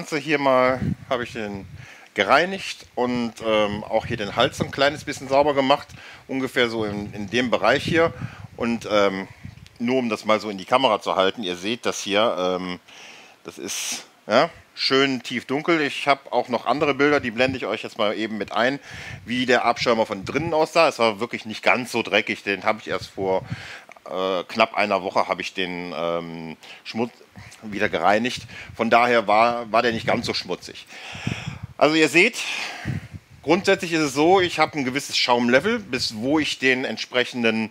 Ganze hier mal, habe ich den gereinigt und auch hier den Hals so ein kleines bisschen sauber gemacht, ungefähr so in dem Bereich hier. Und nur um das mal so in die Kamera zu halten, ihr seht das hier, das ist ja, schön tief dunkel. Ich habe auch noch andere Bilder, die blende ich euch jetzt mal eben mit ein, wie der Abschirmer von drinnen aussah. Es war wirklich nicht ganz so dreckig, den habe ich erst vor knapp einer Woche habe ich den Schmutz wieder gereinigt. Von daher war der nicht ganz so schmutzig. Also ihr seht, grundsätzlich ist es so, ich habe ein gewisses Schaumlevel, bis wo ich den entsprechenden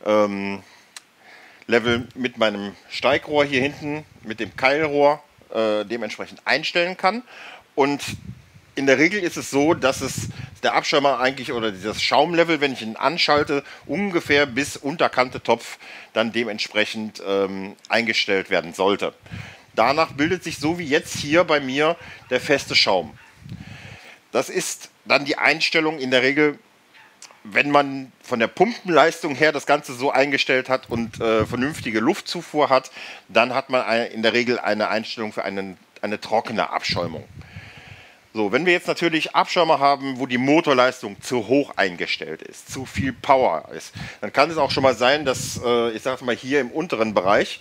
Level mit meinem Steigrohr hier hinten, mit dem Keilrohr dementsprechend einstellen kann. Und in der Regel ist es so, dass der Abschirmer eigentlich oder dieses Schaumlevel, wenn ich ihn anschalte, ungefähr bis Unterkante Topf dann dementsprechend eingestellt werden sollte. Danach bildet sich so wie jetzt hier bei mir der feste Schaum. Das ist dann die Einstellung in der Regel, wenn man von der Pumpenleistung her das Ganze so eingestellt hat und vernünftige Luftzufuhr hat, dann hat man in der Regel eine Einstellung für eine trockene Abschäumung. So, wenn wir jetzt natürlich Abschirmer haben, wo die Motorleistung zu hoch eingestellt ist, zu viel Power ist, dann kann es auch schon mal sein, dass, ich sage mal hier im unteren Bereich,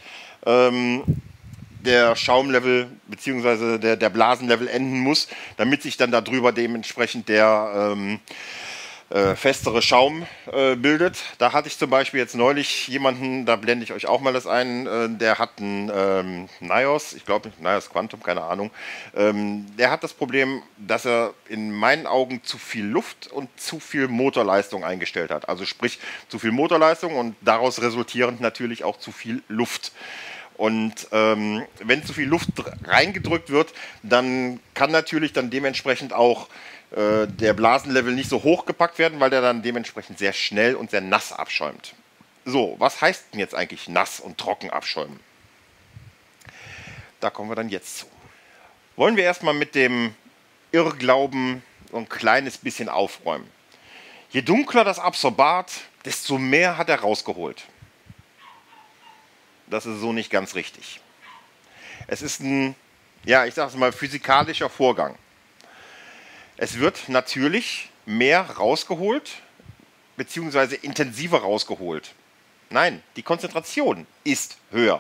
der Schaumlevel bzw. der Blasenlevel enden muss, damit sich dann darüber dementsprechend der festere Schaum bildet. Da hatte ich zum Beispiel jetzt neulich jemanden, da blende ich euch auch mal das ein, der hat einen Nios, ich glaube Nios Quantum, keine Ahnung. Der hat das Problem, dass er in meinen Augen zu viel Luft und zu viel Motorleistung eingestellt hat. Also sprich zu viel Motorleistung und daraus resultierend natürlich auch zu viel Luft. Und wenn zu viel Luft reingedrückt wird, dann kann natürlich dann dementsprechend auch der Blasenlevel nicht so hoch gepackt werden, weil der dann dementsprechend sehr schnell und sehr nass abschäumt. So, was heißt denn jetzt eigentlich nass und trocken abschäumen? Da kommen wir dann jetzt zu. Wollen wir erstmal mit dem Irrglauben so ein kleines bisschen aufräumen. Je dunkler das Absorbat, desto mehr hat er rausgeholt. Das ist so nicht ganz richtig. Es ist ein, ja, ich sage es mal, physikalischer Vorgang. Es wird natürlich mehr rausgeholt, beziehungsweise intensiver rausgeholt. Nein, die Konzentration ist höher,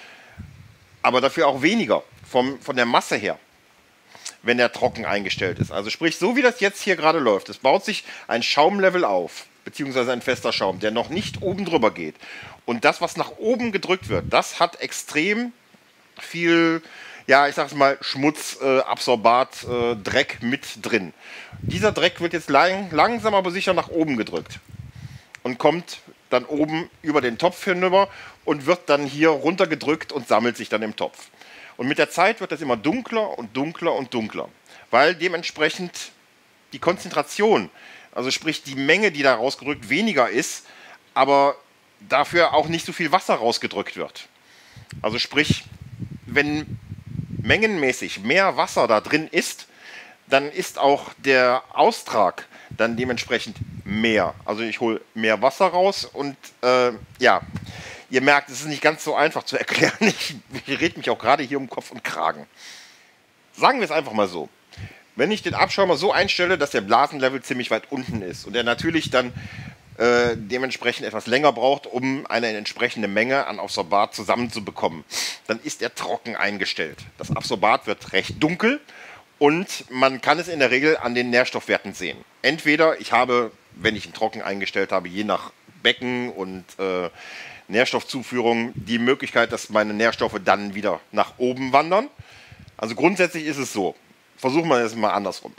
aber dafür auch weniger von der Masse her, wenn er trocken eingestellt ist. Also sprich, so wie das jetzt hier gerade läuft, es baut sich ein Schaumlevel auf, beziehungsweise ein fester Schaum, der noch nicht oben drüber geht. Und das, was nach oben gedrückt wird, das hat extrem viel, ja, ich sag's mal, Schmutz, Absorbat, Dreck mit drin. Dieser Dreck wird jetzt langsam aber sicher nach oben gedrückt und kommt dann oben über den Topf hinüber und wird dann hier runtergedrückt und sammelt sich dann im Topf. Und mit der Zeit wird das immer dunkler und dunkler und dunkler, weil dementsprechend die Konzentration, also sprich die Menge, die da rausgedrückt, weniger ist, aber dafür auch nicht so viel Wasser rausgedrückt wird. Also sprich, wenn mengenmäßig mehr Wasser da drin ist, dann ist auch der Austrag dann dementsprechend mehr. Also ich hole mehr Wasser raus und ja, ihr merkt, es ist nicht ganz so einfach zu erklären. Ich rede mich auch gerade hier um Kopf und Kragen. Sagen wir es einfach mal so. Wenn ich den Abschäumer so einstelle, dass der Blasenlevel ziemlich weit unten ist und er natürlich dann dementsprechend etwas länger braucht, um eine entsprechende Menge an Absorbat zusammenzubekommen, dann ist er trocken eingestellt. Das Absorbat wird recht dunkel und man kann es in der Regel an den Nährstoffwerten sehen. Entweder ich habe, wenn ich ihn trocken eingestellt habe, je nach Becken und Nährstoffzuführung die Möglichkeit, dass meine Nährstoffe dann wieder nach oben wandern. Also grundsätzlich ist es so. Versuchen wir es mal andersrum.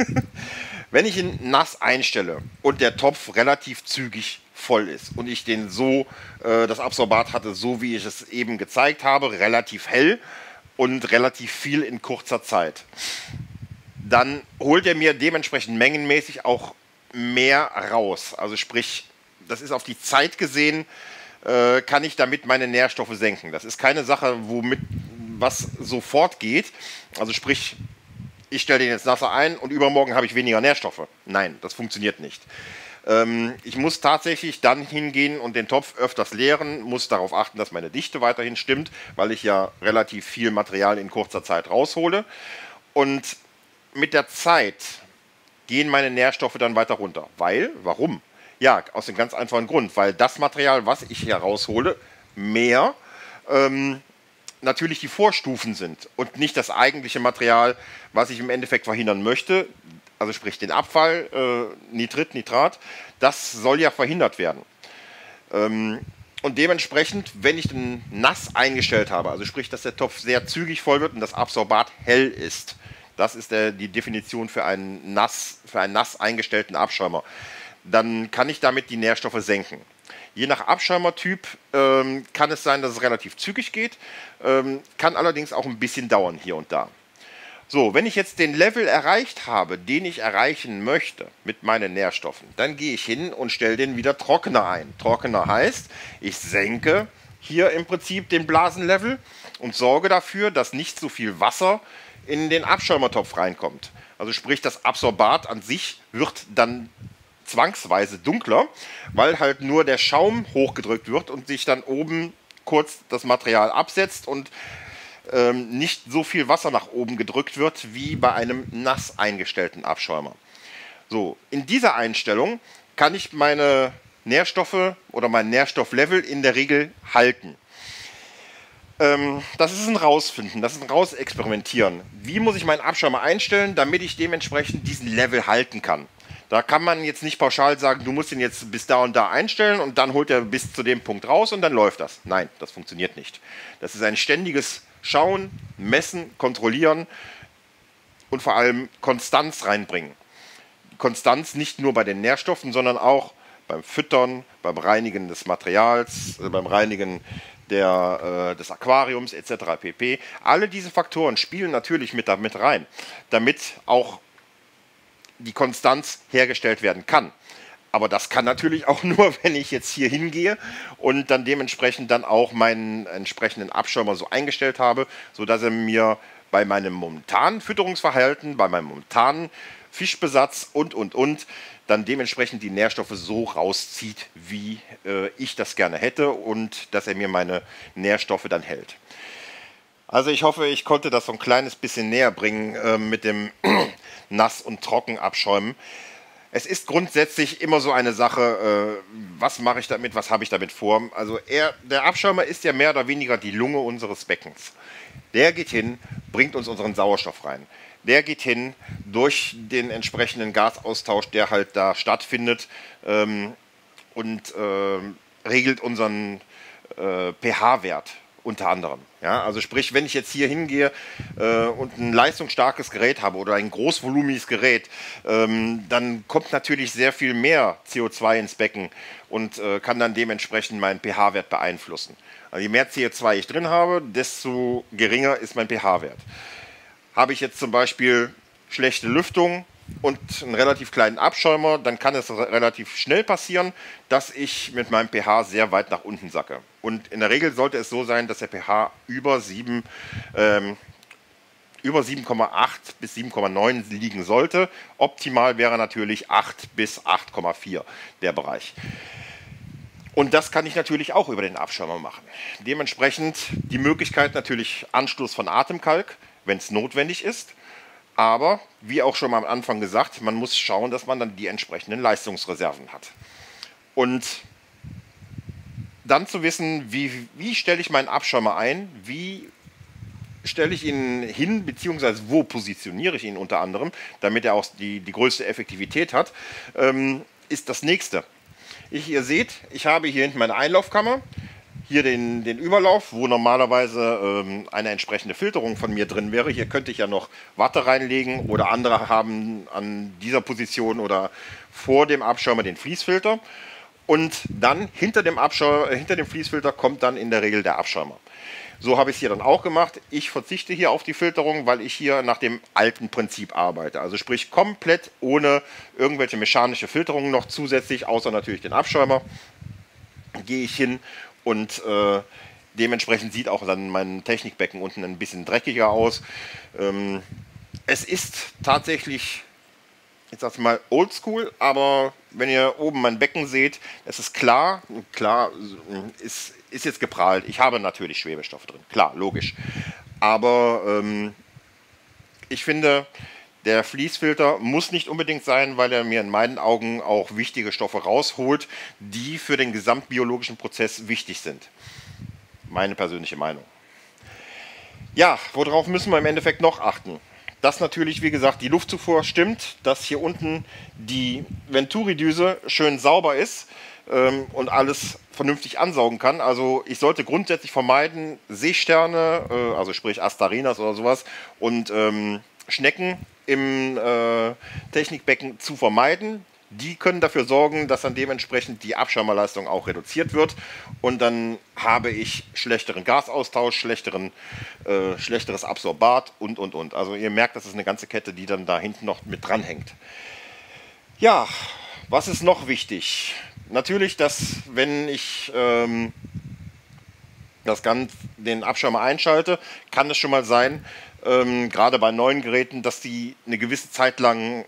Wenn ich ihn nass einstelle und der Topf relativ zügig voll ist und ich den so, das Absorbat hatte, so wie ich es eben gezeigt habe, relativ hell und relativ viel in kurzer Zeit, dann holt er mir dementsprechend mengenmäßig auch mehr raus. Also sprich, das ist auf die Zeit gesehen, kann ich damit meine Nährstoffe senken. Das ist keine Sache, womit was sofort geht. Also sprich, ich stelle den jetzt nasser ein und übermorgen habe ich weniger Nährstoffe. Nein, das funktioniert nicht. Ich muss tatsächlich dann hingehen und den Topf öfters leeren, muss darauf achten, dass meine Dichte weiterhin stimmt, weil ich ja relativ viel Material in kurzer Zeit raushole. Und mit der Zeit gehen meine Nährstoffe dann weiter runter. Warum? Ja, aus dem ganz einfachen Grund, weil das Material, was ich hier raushole, mehr natürlich die Vorstufen sind und nicht das eigentliche Material, was ich im Endeffekt verhindern möchte, also sprich den Abfall, Nitrit, Nitrat, das soll ja verhindert werden. Und dementsprechend, wenn ich den nass eingestellt habe, also sprich, dass der Topf sehr zügig voll wird und das Absorbat hell ist, das ist die Definition für einen nass eingestellten Abschäumer, dann kann ich damit die Nährstoffe senken. Je nach Abschäumertyp kann es sein, dass es relativ zügig geht, kann allerdings auch ein bisschen dauern hier und da. So, wenn ich jetzt den Level erreicht habe, den ich erreichen möchte mit meinen Nährstoffen, dann gehe ich hin und stelle den wieder trockener ein. Trockener heißt, ich senke hier im Prinzip den Blasenlevel und sorge dafür, dass nicht so viel Wasser in den Abschäumertopf reinkommt. Also sprich, das Absorbat an sich wird dann zwangsweise dunkler, weil halt nur der Schaum hochgedrückt wird und sich dann oben kurz das Material absetzt und nicht so viel Wasser nach oben gedrückt wird wie bei einem nass eingestellten Abschäumer. So, in dieser Einstellung kann ich meine Nährstoffe oder mein Nährstofflevel in der Regel halten. Das ist ein Rausfinden, das ist ein Rausexperimentieren. Wie muss ich meinen Abschäumer einstellen, damit ich dementsprechend diesen Level halten kann? Da kann man jetzt nicht pauschal sagen, du musst ihn jetzt bis da und da einstellen und dann holt er bis zu dem Punkt raus und dann läuft das. Nein, das funktioniert nicht. Das ist ein ständiges Schauen, Messen, Kontrollieren und vor allem Konstanz reinbringen. Konstanz nicht nur bei den Nährstoffen, sondern auch beim Füttern, beim Reinigen des Materials, beim Reinigen des Aquariums etc. pp. Alle diese Faktoren spielen natürlich mit rein, damit auch die Konstanz hergestellt werden kann. Aber das kann natürlich auch nur, wenn ich jetzt hier hingehe und dann dementsprechend dann auch meinen entsprechenden Abschäumer so eingestellt habe, sodass er mir bei meinem momentanen Fütterungsverhalten, bei meinem momentanen Fischbesatz und, dann dementsprechend die Nährstoffe so rauszieht, wie ich das gerne hätte und dass er mir meine Nährstoffe dann hält. Also ich hoffe, ich konnte das so ein kleines bisschen näher bringen mit dem Nass- und Trockenabschäumen. Es ist grundsätzlich immer so eine Sache, was mache ich damit, was habe ich damit vor. Also der Abschäumer ist ja mehr oder weniger die Lunge unseres Beckens. Der geht hin, bringt uns unseren Sauerstoff rein. Der geht hin durch den entsprechenden Gasaustausch, der halt da stattfindet und regelt unseren pH-Wert. Unter anderem. Ja? Also sprich, wenn ich jetzt hier hingehe und ein leistungsstarkes Gerät habe oder ein großvolumiges Gerät, dann kommt natürlich sehr viel mehr CO2 ins Becken und kann dann dementsprechend meinen pH-Wert beeinflussen. Also je mehr CO2 ich drin habe, desto geringer ist mein pH-Wert. Habe ich jetzt zum Beispiel schlechte Lüftung und einen relativ kleinen Abschäumer, dann kann es relativ schnell passieren, dass ich mit meinem pH sehr weit nach unten sacke. Und in der Regel sollte es so sein, dass der pH über 7,8 bis 7,9 liegen sollte. Optimal wäre natürlich 8 bis 8,4 der Bereich. Und das kann ich natürlich auch über den Abschäumer machen. Dementsprechend die Möglichkeit natürlich Anschluss von Atemkalk, wenn es notwendig ist. Aber, wie auch schon mal am Anfang gesagt, man muss schauen, dass man dann die entsprechenden Leistungsreserven hat. Und dann zu wissen, wie stelle ich meinen Abschäumer ein, wie stelle ich ihn hin, beziehungsweise wo positioniere ich ihn unter anderem, damit er auch die größte Effektivität hat, ist das nächste. Ihr seht, ich habe hier hinten meine Einlaufkammer, hier den Überlauf, wo normalerweise eine entsprechende Filterung von mir drin wäre. Hier könnte ich ja noch Watte reinlegen oder andere haben an dieser Position oder vor dem Abschäumer den Fließfilter. Und dann hinter dem Fließfilter kommt dann in der Regel der Abschäumer. So habe ich es hier dann auch gemacht. Ich verzichte hier auf die Filterung, weil ich hier nach dem alten Prinzip arbeite. Also sprich komplett ohne irgendwelche mechanische Filterungen noch zusätzlich, außer natürlich den Abschäumer, gehe ich hin und dementsprechend sieht auch dann mein Technikbecken unten ein bisschen dreckiger aus. Es ist tatsächlich, jetzt sag ich mal, oldschool, aber wenn ihr oben mein Becken seht, es ist klar ist jetzt geprahlt. Ich habe natürlich Schwebestoff drin, klar, logisch. Aber ich finde, der Fließfilter muss nicht unbedingt sein, weil er mir in meinen Augen auch wichtige Stoffe rausholt, die für den gesamtbiologischen Prozess wichtig sind. Meine persönliche Meinung. Ja, worauf müssen wir im Endeffekt noch achten? Dass natürlich, wie gesagt, die Luftzufuhr stimmt, dass hier unten die Venturi-Düse schön sauber ist und alles vernünftig ansaugen kann. Also ich sollte grundsätzlich vermeiden, Seesterne, also sprich Astarinas oder sowas, und Schnecken im Technikbecken zu vermeiden. Die können dafür sorgen, dass dann dementsprechend die Abschirmerleistung auch reduziert wird und dann habe ich schlechteren Gasaustausch, schlechteres Absorbat und. Also ihr merkt, das ist eine ganze Kette, die dann da hinten noch mit dranhängt. Ja, was ist noch wichtig? Natürlich, dass wenn ich den Abschirmer einschalte, kann es schon mal sein, gerade bei neuen Geräten, dass die eine gewisse Zeit lang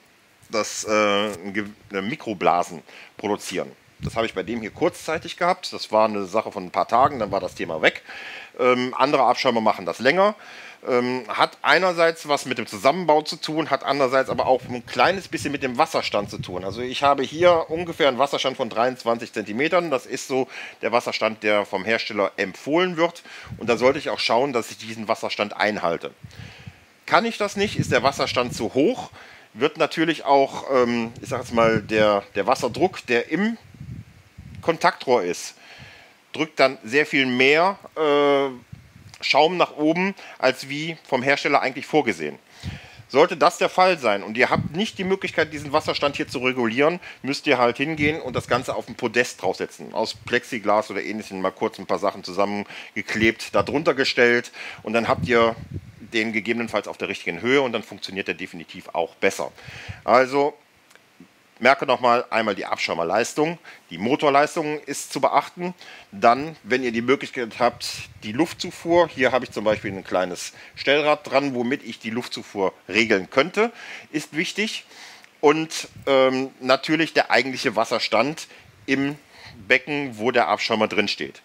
Mikroblasen produzieren. Das habe ich bei dem hier kurzzeitig gehabt. Das war eine Sache von ein paar Tagen, dann war das Thema weg. Andere Abschirmer machen das länger. Hat einerseits was mit dem Zusammenbau zu tun, hat andererseits aber auch ein kleines bisschen mit dem Wasserstand zu tun. Also ich habe hier ungefähr einen Wasserstand von 23 cm. Das ist so der Wasserstand, der vom Hersteller empfohlen wird. Und da sollte ich auch schauen, dass ich diesen Wasserstand einhalte. Kann ich das nicht, ist der Wasserstand zu hoch, wird natürlich auch, ich sage jetzt mal, der Wasserdruck, der im Kontaktrohr ist, drückt dann sehr viel mehr Schaum nach oben, als wie vom Hersteller eigentlich vorgesehen. Sollte das der Fall sein und ihr habt nicht die Möglichkeit, diesen Wasserstand hier zu regulieren, müsst ihr halt hingehen und das Ganze auf ein Podest draufsetzen. Aus Plexiglas oder ähnlichem, mal kurz ein paar Sachen zusammengeklebt, da drunter gestellt und dann habt ihr den gegebenenfalls auf der richtigen Höhe und dann funktioniert der definitiv auch besser. Also merke nochmal, einmal die Abschirmerleistung, die Motorleistung ist zu beachten. Dann, wenn ihr die Möglichkeit habt, die Luftzufuhr, hier habe ich zum Beispiel ein kleines Stellrad dran, womit ich die Luftzufuhr regeln könnte, ist wichtig. Und natürlich der eigentliche Wasserstand im Becken, wo der Abschirmer drin steht.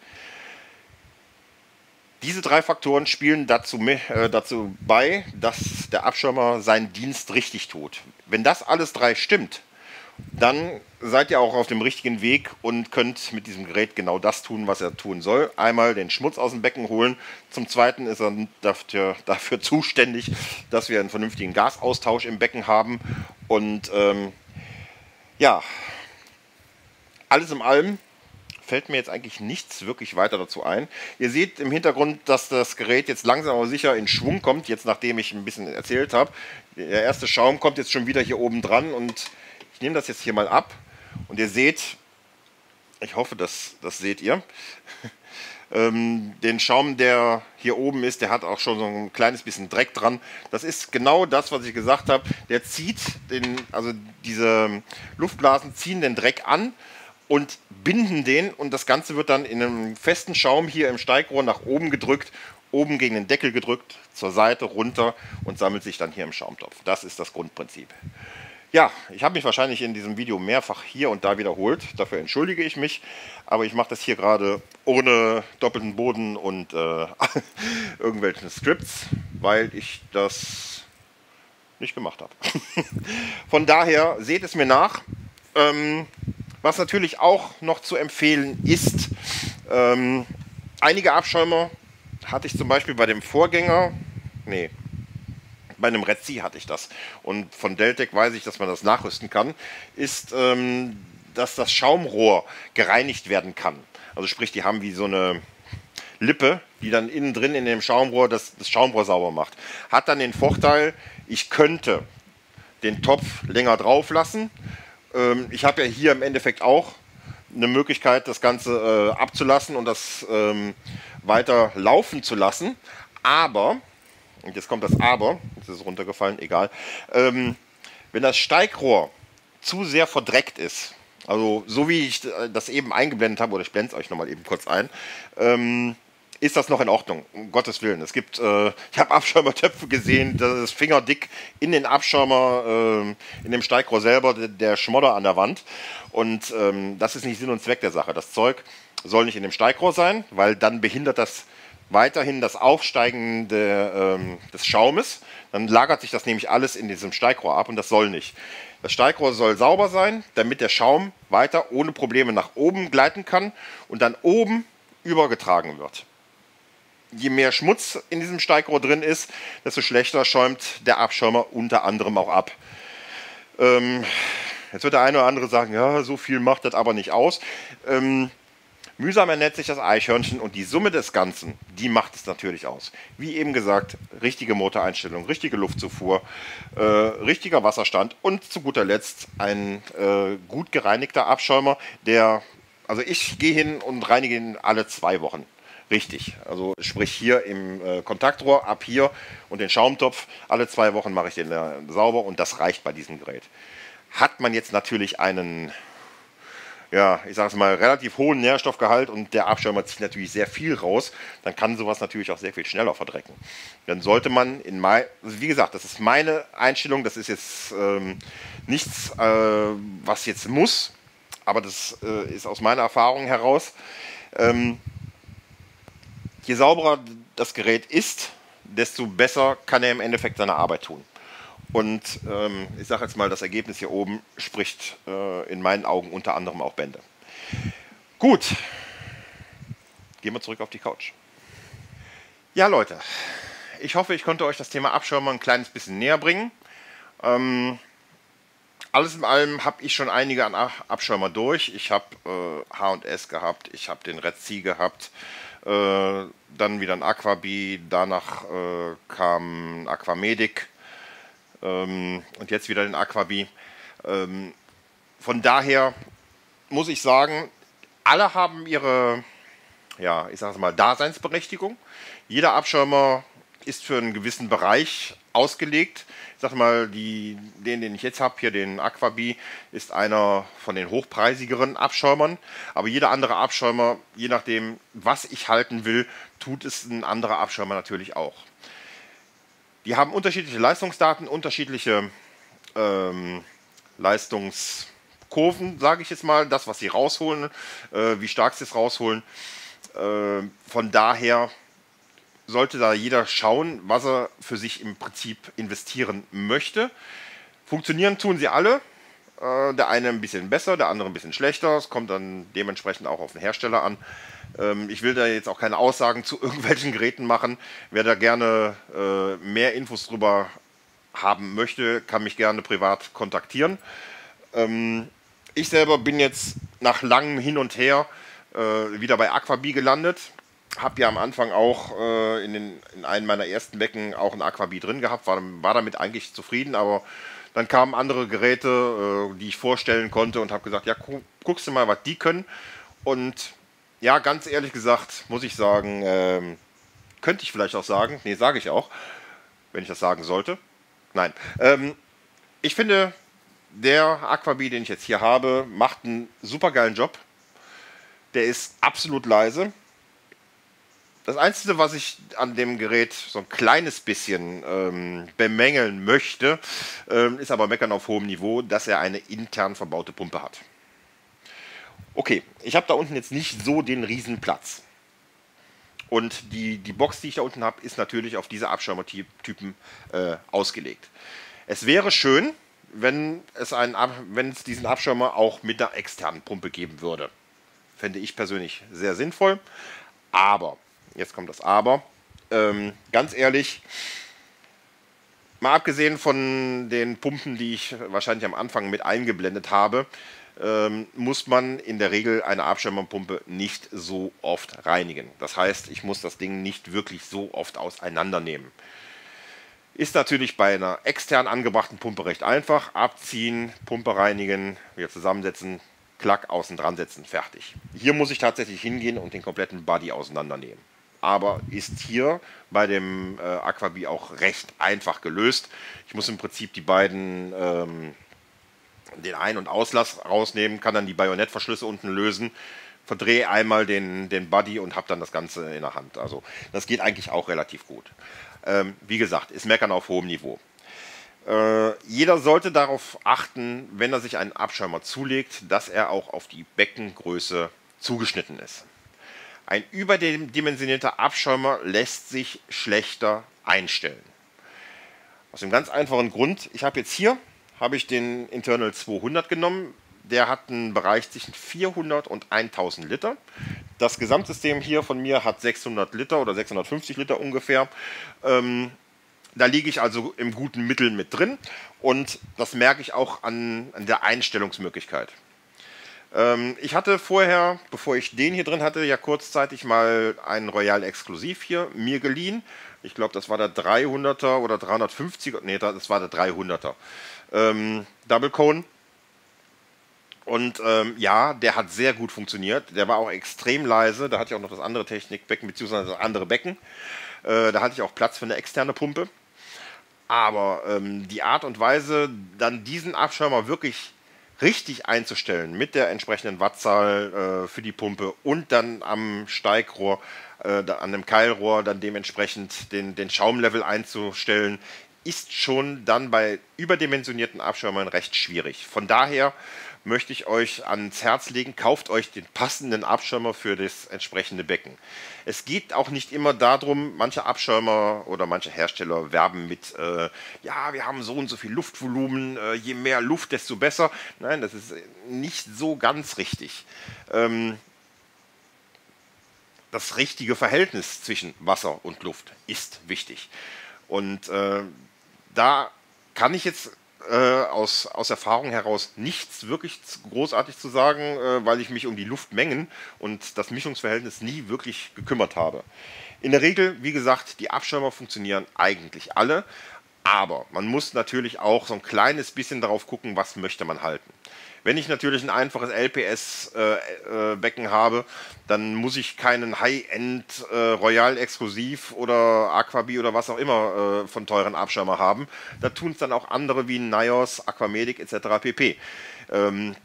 Diese drei Faktoren spielen dazu bei, dass der Abschirmer seinen Dienst richtig tut. Wenn das alles drei stimmt, dann seid ihr auch auf dem richtigen Weg und könnt mit diesem Gerät genau das tun, was er tun soll. Einmal den Schmutz aus dem Becken holen. Zum Zweiten ist er dafür zuständig, dass wir einen vernünftigen Gasaustausch im Becken haben. Und ja, alles in allem fällt mir jetzt eigentlich nichts wirklich weiter dazu ein. Ihr seht im Hintergrund, dass das Gerät jetzt langsam aber sicher in Schwung kommt, jetzt nachdem ich ein bisschen erzählt habe. Der erste Schaum kommt jetzt schon wieder hier oben dran und ich nehme das jetzt hier mal ab und ihr seht, ich hoffe, das seht ihr, den Schaum, der hier oben ist, der hat auch schon so ein kleines bisschen Dreck dran. Das ist genau das, was ich gesagt habe. Der zieht also diese Luftblasen ziehen den Dreck an und binden den und das Ganze wird dann in einem festen Schaum hier im Steigrohr nach oben gedrückt, oben gegen den Deckel gedrückt, zur Seite runter und sammelt sich dann hier im Schaumtopf. Das ist das Grundprinzip. Ja, ich habe mich wahrscheinlich in diesem Video mehrfach hier und da wiederholt, dafür entschuldige ich mich, aber ich mache das hier gerade ohne doppelten Boden und irgendwelchen Scripts, weil ich das nicht gemacht habe. Von daher seht es mir nach. Was natürlich auch noch zu empfehlen ist, einige Abschäumer hatte ich zum Beispiel bei dem Vorgänger, bei einem Red Sea hatte ich das und von Deltec weiß ich, dass man das nachrüsten kann, ist, dass das Schaumrohr gereinigt werden kann. Also sprich, die haben wie so eine Lippe, die dann innen drin in dem Schaumrohr das Schaumrohr sauber macht. Hat dann den Vorteil, ich könnte den Topf länger drauf lassen. Ich habe ja hier im Endeffekt auch eine Möglichkeit, das Ganze abzulassen und das weiter laufen zu lassen. Aber, und jetzt kommt das Aber, jetzt ist es runtergefallen, egal, wenn das Steigrohr zu sehr verdreckt ist, also so wie ich das eben eingeblendet habe, oder ich blende es euch nochmal eben kurz ein, ist das noch in Ordnung, um Gottes Willen. Es gibt, ich habe Abschirmertöpfe gesehen, das ist fingerdick in den Abschirmer, in dem Steigrohr selber, der Schmodder an der Wand. Und das ist nicht Sinn und Zweck der Sache. Das Zeug soll nicht in dem Steigrohr sein, weil dann behindert das weiterhin das Aufsteigen des Schaumes. Dann lagert sich das nämlich alles in diesem Steigrohr ab und das soll nicht. Das Steigrohr soll sauber sein, damit der Schaum weiter ohne Probleme nach oben gleiten kann und dann oben übergetragen wird. Je mehr Schmutz in diesem Steigrohr drin ist, desto schlechter schäumt der Abschäumer unter anderem auch ab. Jetzt wird der eine oder andere sagen, ja, so viel macht das aber nicht aus. Mühsam ernährt sich das Eichhörnchen und die Summe des Ganzen, die macht es natürlich aus. Wie eben gesagt, richtige Motoreinstellung, richtige Luftzufuhr, richtiger Wasserstand und zu guter Letzt ein gut gereinigter Abschäumer, also ich gehe hin und reinige ihn alle 2 Wochen. Richtig, also sprich hier im Kontaktrohr, ab hier und den Schaumtopf, alle 2 Wochen mache ich den sauber und das reicht bei diesem Gerät. Hat man jetzt natürlich einen, ja, ich sage es mal, relativ hohen Nährstoffgehalt und der Abschäumer zieht natürlich sehr viel raus, dann kann sowas natürlich auch sehr viel schneller verdrecken. Dann sollte man also wie gesagt, das ist meine Einstellung, das ist jetzt nichts, was jetzt muss, aber das ist aus meiner Erfahrung heraus. Je sauberer das Gerät ist, desto besser kann er im Endeffekt seine Arbeit tun. Und ich sage jetzt mal, das Ergebnis hier oben spricht in meinen Augen unter anderem auch Bände. Gut, gehen wir zurück auf die Couch. Ja Leute, ich hoffe, ich konnte euch das Thema Abschäumer ein kleines bisschen näher bringen. Alles in allem habe ich schon einige an Abschäumer durch. Ich habe H&S gehabt, ich habe den Red Sea gehabt, dann wieder ein Aquabee, danach kam ein Aquamedic und jetzt wieder den Aquabee. Von daher muss ich sagen, alle haben ihre, ja, ich sage mal, Daseinsberechtigung. Jeder Abschäumer ist für einen gewissen Bereich ausgelegt. Ich sage mal, den ich jetzt habe, hier den Aquabee, ist einer von den hochpreisigeren Abschäumern. Aber jeder andere Abschäumer, je nachdem, was ich halten will, tut es ein anderer Abschäumer natürlich auch. Die haben unterschiedliche Leistungsdaten, unterschiedliche Leistungskurven, sage ich jetzt mal, das, was sie rausholen, wie stark sie es rausholen. Von daher sollte da jeder schauen, was er für sich im Prinzip investieren möchte. Funktionieren tun sie alle. Der eine ein bisschen besser, der andere ein bisschen schlechter. Es kommt dann dementsprechend auch auf den Hersteller an. Ich will da jetzt auch keine Aussagen zu irgendwelchen Geräten machen. Wer da gerne mehr Infos drüber haben möchte, kann mich gerne privat kontaktieren. Ich selber bin jetzt nach langem Hin und Her wieder bei Aquabee gelandet. Habe ja am Anfang auch in einem meiner ersten Becken auch ein Aquabee drin gehabt, war damit eigentlich zufrieden, aber dann kamen andere Geräte, die ich vorstellen konnte und habe gesagt, ja, guckst du mal, was die können. Und ja, ganz ehrlich gesagt, muss ich sagen, könnte ich vielleicht auch sagen, nee, sage ich auch, wenn ich das sagen sollte. Nein, ich finde, der Aquabee, den ich jetzt hier habe, macht einen super geilen Job. Der ist absolut leise. Das Einzige, was ich an dem Gerät so ein kleines bisschen bemängeln möchte, ist aber meckern auf hohem Niveau, dass er eine intern verbaute Pumpe hat. Okay, ich habe da unten jetzt nicht so den Riesenplatz. Und die Box, die ich da unten habe, ist natürlich auf diese Abschäumertypen ausgelegt. Es wäre schön, wenn es diesen Abschäumer auch mit einer externen Pumpe geben würde. Fände ich persönlich sehr sinnvoll. Aber, jetzt kommt das Aber, ganz ehrlich, mal abgesehen von den Pumpen, die ich wahrscheinlich am Anfang mit eingeblendet habe, muss man in der Regel eine Abschäumerpumpe nicht so oft reinigen. Das heißt, ich muss das Ding nicht wirklich so oft auseinandernehmen. Ist natürlich bei einer extern angebrachten Pumpe recht einfach. Abziehen, Pumpe reinigen, wieder zusammensetzen, klack, außen dran setzen, fertig. Hier muss ich tatsächlich hingehen und den kompletten Body auseinandernehmen. Aber ist hier bei dem Aquabee auch recht einfach gelöst. Ich muss im Prinzip die beiden, den Ein- und Auslass rausnehmen, kann dann die Bajonettverschlüsse unten lösen, verdrehe einmal den Body und habe dann das Ganze in der Hand. Also das geht eigentlich auch relativ gut. Wie gesagt, ist Meckern auf hohem Niveau. Jeder sollte darauf achten, wenn er sich einen Abschäumer zulegt, dass er auch auf die Beckengröße zugeschnitten ist. Ein überdimensionierter Abschäumer lässt sich schlechter einstellen. Aus dem ganz einfachen Grund, ich habe jetzt hier den Internal 200 genommen, der hat einen Bereich zwischen 400 und 1000 Liter. Das Gesamtsystem hier von mir hat 600 Liter oder 650 Liter ungefähr. Da liege ich also im guten Mittel mit drin und das merke ich auch an der Einstellungsmöglichkeit. Ich hatte vorher, bevor ich den hier drin hatte, ja kurzzeitig mal einen Royal Exklusiv hier mir geliehen. Ich glaube, das war der 300er oder 350er, nee, das war der 300er. Double Cone. Und ja, der hat sehr gut funktioniert. Der war auch extrem leise. Da hatte ich auch noch das andere Technikbecken, beziehungsweise das andere Becken. Da hatte ich auch Platz für eine externe Pumpe. Aber die Art und Weise, dann diesen Abschäumer wirklich richtig einzustellen, mit der entsprechenden Wattzahl für die Pumpe und dann am Steigrohr, an dem Keilrohr, dann dementsprechend den Schaumlevel einzustellen, ist schon dann bei überdimensionierten Abschäumern recht schwierig. Von daher möchte ich euch ans Herz legen, kauft euch den passenden Abschäumer für das entsprechende Becken. Es geht auch nicht immer darum, manche Abschäumer oder manche Hersteller werben mit, ja, wir haben so und so viel Luftvolumen, je mehr Luft, desto besser. Nein, das ist nicht so ganz richtig. Das richtige Verhältnis zwischen Wasser und Luft ist wichtig. Und da kann ich jetzt aus Erfahrung heraus nichts wirklich großartig zu sagen, weil ich mich um die Luftmengen und das Mischungsverhältnis nie wirklich gekümmert habe. In der Regel, wie gesagt, die Abschäumer funktionieren eigentlich alle, aber man muss natürlich auch so ein kleines bisschen darauf gucken, was möchte man halten. Wenn ich natürlich ein einfaches LPS-Becken habe, dann muss ich keinen High-End Royal Exklusiv oder Aquabi oder was auch immer von teuren Abschirmer haben. Da tun es dann auch andere wie Nios, Aquamedic etc. pp. Man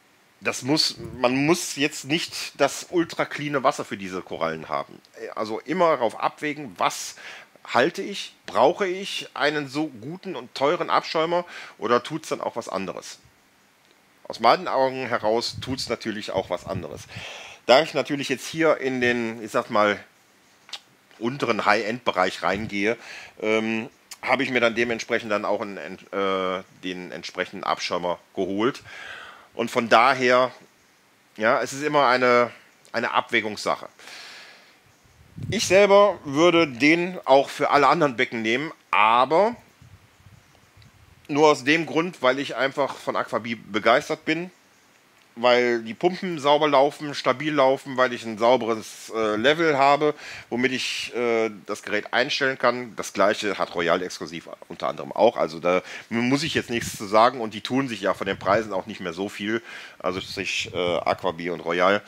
muss jetzt nicht das ultra cleane Wasser für diese Korallen haben. Also immer darauf abwägen, was halte ich, brauche ich einen so guten und teuren Abschäumer oder tut es dann auch was anderes? Aus meinen Augen heraus tut es natürlich auch was anderes. Da ich natürlich jetzt hier in den, ich sag mal, unteren High-End-Bereich reingehe, habe ich mir dann dementsprechend dann auch den entsprechenden Abschäumer geholt. Und von daher, ja, es ist immer eine Abwägungssache. Ich selber würde den auch für alle anderen Becken nehmen, aber nur aus dem Grund, weil ich einfach von Aquabi begeistert bin, weil die Pumpen sauber laufen, stabil laufen, weil ich ein sauberes Level habe, womit ich das Gerät einstellen kann. Das gleiche hat Royal Exklusiv unter anderem auch, also da muss ich jetzt nichts zu sagen und die tun sich ja von den Preisen auch nicht mehr so viel, also sich Aquabi und Royal.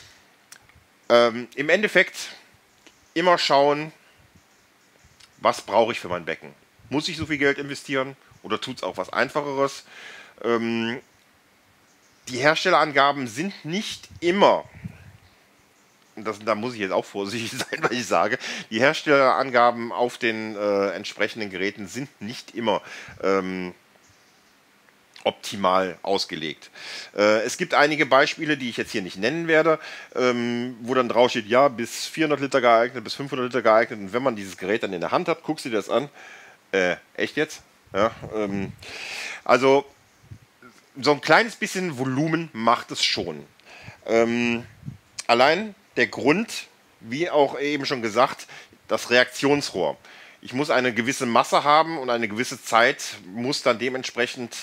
Im Endeffekt immer schauen, was brauche ich für mein Becken. Muss ich so viel Geld investieren? Oder tut es auch was Einfacheres? Die Herstellerangaben sind nicht immer, da muss ich jetzt auch vorsichtig sein, was ich sage, die Herstellerangaben auf den entsprechenden Geräten sind nicht immer optimal ausgelegt. Es gibt einige Beispiele, die ich jetzt hier nicht nennen werde, wo dann drauf steht, ja, bis 400 Liter geeignet, bis 500 Liter geeignet. Und wenn man dieses Gerät dann in der Hand hat, guckst du dir das an. Echt jetzt? Ja, also so ein kleines bisschen Volumen macht es schon. Allein der Grund, wie auch eben schon gesagt, das Reaktionsrohr. Ich muss eine gewisse Masse haben und eine gewisse Zeit muss dann dementsprechend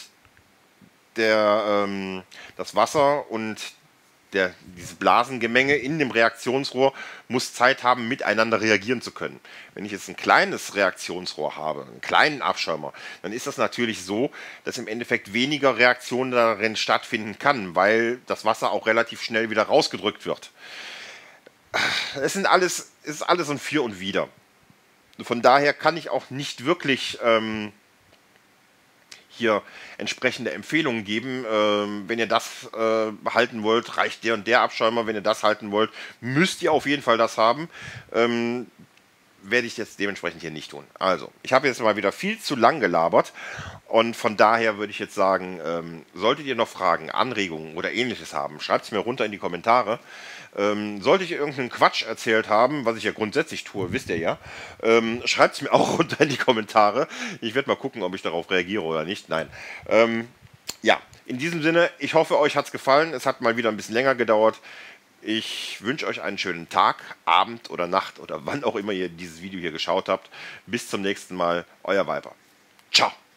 das Wasser und diese Blasengemenge in dem Reaktionsrohr muss Zeit haben, miteinander reagieren zu können. Wenn ich jetzt ein kleines Reaktionsrohr habe, einen kleinen Abschäumer, dann ist das natürlich so, dass im Endeffekt weniger Reaktion darin stattfinden kann, weil das Wasser auch relativ schnell wieder rausgedrückt wird. Es ist alles ein Für und Wider. Von daher kann ich auch nicht wirklich hier entsprechende Empfehlungen geben. Wenn ihr das halten wollt, reicht der und der Abschäumer. Wenn ihr das halten wollt, müsst ihr auf jeden Fall das haben. werde ich jetzt dementsprechend hier nicht tun. Also, ich habe jetzt mal wieder viel zu lang gelabert und von daher würde ich jetzt sagen, solltet ihr noch Fragen, Anregungen oder ähnliches haben, schreibt es mir runter in die Kommentare. Sollte ich irgendeinen Quatsch erzählt haben, was ich ja grundsätzlich tue, wisst ihr ja, schreibt es mir auch runter in die Kommentare. Ich werde mal gucken, ob ich darauf reagiere oder nicht. Nein. Ja, in diesem Sinne, ich hoffe, euch hat es gefallen. Es hat mal wieder ein bisschen länger gedauert. Ich wünsche euch einen schönen Tag, Abend oder Nacht oder wann auch immer ihr dieses Video hier geschaut habt. Bis zum nächsten Mal, euer Viper. Ciao.